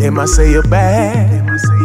They might say you're bad.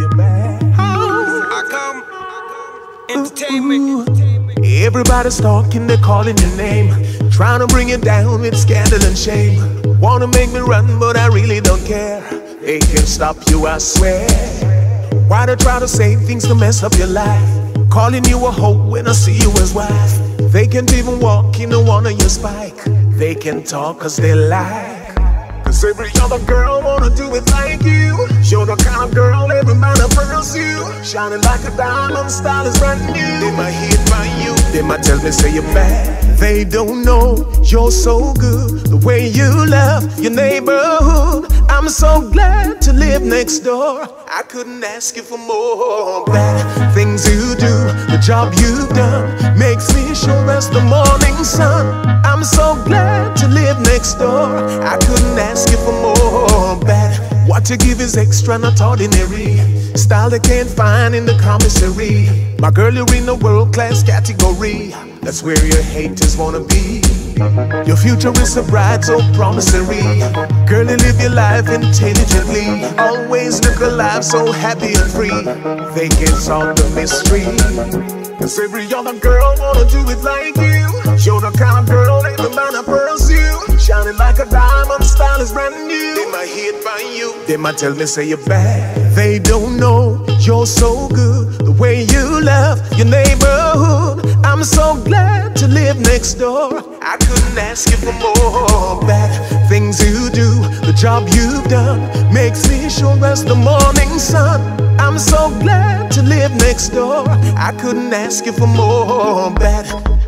I come entertainment. Everybody's talking, they're calling your name, trying to bring you down with scandal and shame. Wanna make me run, but I really don't care. They can't stop you, I swear. Why they try to say things to mess up your life? Calling you a hoe when I see you as wife. They can't even walk in one of your spike. They can talk cause they lie. Cause every other girl wanna do it like you. You're the kind of girl every man prefers you. Shining like a diamond, style is brand new. They might hate by you, they might tell me say you're bad. They don't know you're so good, the way you love your neighborhood. I'm so glad to live next door. I couldn't ask you for more. Bad things you do, the job you've done, makes me sure as the morning sun. I'm so glad to live next door. I couldn't ask you for more. Bad, what you give is extra, not ordinary. Style they can't find in the commissary. My girl, you're in a world-class category. That's where your haters wanna be. Your future is so bright, so promissory. Girl, you live your life intelligently. Always look alive, so happy and free. They can't solve the mystery. Cause every other girl wanna do it like you. You're the kind of girl every man pursue. Shining like a diamond, style is brand new. They might hate by you, they might tell me say you're bad. They don't know you're so good, the way you love your neighborhood. I'm so glad to live next door. I couldn't ask you for more. Bad things you do, the job you've done, makes me sure as the morning sun. I'm so glad to live next door. I couldn't ask you for more. Bad.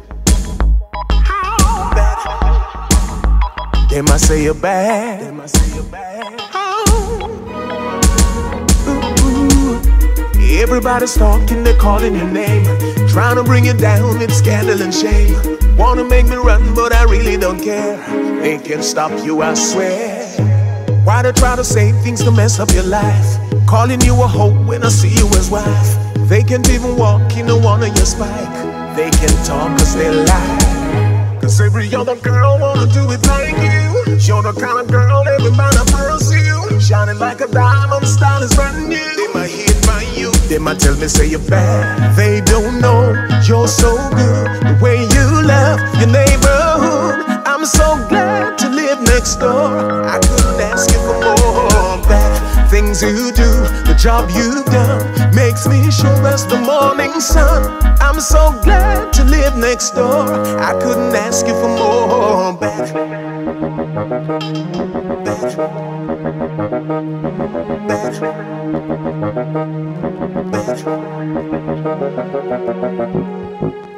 They might say you're bad. They might say you're bad. Everybody's talking, they're calling your name, trying to bring you down with scandal and shame. Wanna make me run, but I really don't care. They can't stop you, I swear. Why they try to say things to mess up your life? Calling you a hoe when I see you as wife. They can't even walk in one of your spike. They can talk cause they lie. Cause every other girl wanna do it like you. You're the kind of girl every man pursue. Shining like a diamond, style is brand new. They might hate by you, they might tell me say you're bad. They don't know you're so good, the way you love your neighborhood. I'm so glad to live next door. I couldn't ask you for more. Bad things you do, the job you've done, makes me sure as the morning sun. I'm so glad to live next door. I couldn't ask you for more. Bad. Bad. Bad.